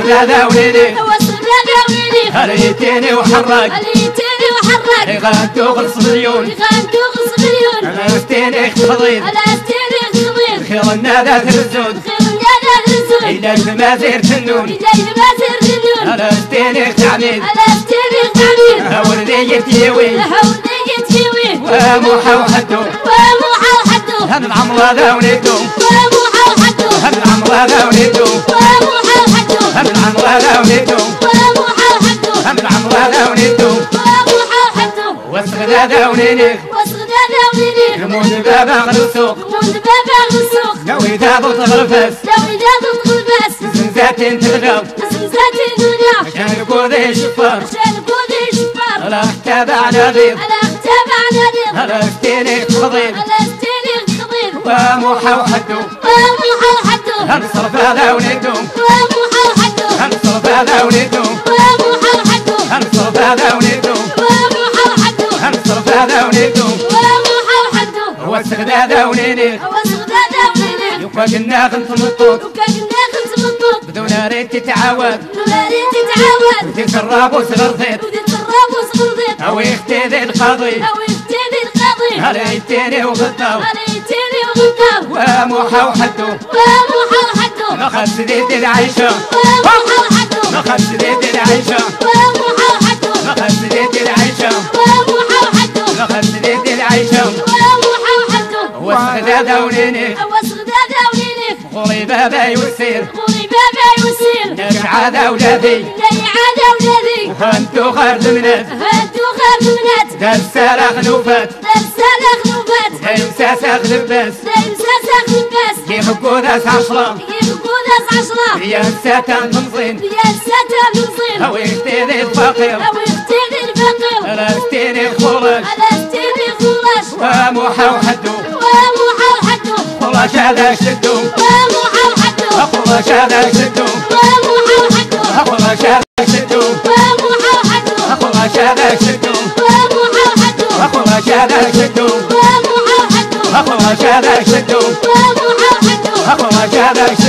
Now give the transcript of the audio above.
ذا وليلي وصلنا ذا وليلي هليتيني وحرك هليتيني وحرك غادو غلص مليون غادو غلص مليون لمستيني خفضيت لمستيني خفضيت خيرنا ذا الرزود خيرنا ذا الرزود إلى المازير تنون إلى المازير تنون لمستيني تعميد لمستيني تعميد هورني تيوي هورني تيوي وموحى وحدو وموحى وحدو هم العمرة ذا وليدو وموحى وحدو هم العمرة ذا وليدو وموحى وحدو هم العمرة ذا وليدو وموحى وحدو هم العمرة ذا وليدو وموحى وحدو وصغنا ذا وليني وصغنا ذا وليلي الموت بابا غلسوق موت بابا غلسوق ناوي ذا ضوط غلفاس ناوي ذا ضوط غلفاس زنزاتين تغلب زنزاتين تغلب عشان القوذي شفار عشان القوذي شفار على اختاب على ضيب على اختاب على ضيب على استيني خضيب على استيني خضيب وموحى وحدو وموحى وحدو هنصرف هذا وليدو وموحى وحدو هنصرف هذا وليدو وموحى وحدو هنصرف هذا وليدو وموحى وحدو هنصرف هذا وليدو وموحى وحدو وسغدا ذا وليني وصغنا ذا وليلي وكاكنا خلف المطوط وكاكنا خلف مطوط بدون ريت تتعاود بدون ريت تتعاود وتتسرب وصغرتيت وتتسرب وصغرتيت او يختي القاضي او يفتدي القاضي هليتيني وغطاو هليتيني وغطاو وموحى وحدو وموحى وحدو ما خد سديد العيشة وموحى وحدو ما خد سديد العيشة وموحى وحدو ما خد سديد العيشة وموحى وحدو ما خد سديد العيشة وموحى وحدو وسغدا ذا وليني وصغدا ذا وليلي غوري بابا يوسير غوري بابا يوسير نرجع ذا ولادي نرجع ذا ولادي وانتو خارج منات هاتو خارج منات دار سارة خلوفات دار سالة خلوفات دايم ساسا غلباس دايم ساسا خلباس يخبو ذاس عشرة يبقوا ناس 10 يا ساتان تنصين يا ساتر نصين أو يختيني الفقير أو يختيني الفقير ألا استيني الخراج على استيني خراج وموحى وحدو وموحى وحدو خراج هذا شدو وموحى وحدو خراج هذا شدو وموحى وحدو خراج هذا شدو وموحى وحدو خراج هذا شدو وموحى وحدو خراج هذا شدو وموحى وحدو خراج هذا شدو وموحى وحدو خراج هذا شدو